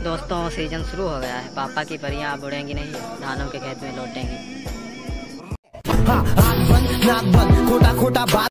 दोस्तों सीजन शुरू हो गया है। पापा की परियां अब उड़ेंगी नहीं, धानों के खेत में लौटेंगी।